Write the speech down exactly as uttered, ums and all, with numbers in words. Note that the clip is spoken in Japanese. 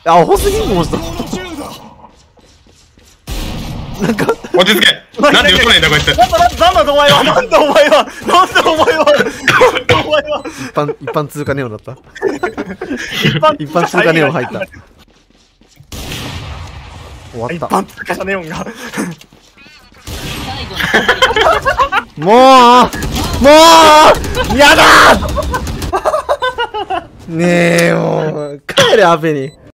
あ、アホすぎんもんした。なんか落ち着け。なんで打たないんだこいつ。 なんだなんだお前は、なんだお前は、なんだお前は、なんだお前は。 一般一般通貨ネオンだった。 一般一般通貨ネオン入った。終わ一った。 般通貨ネオンが。 もうもうやだーねえもう帰れアペに。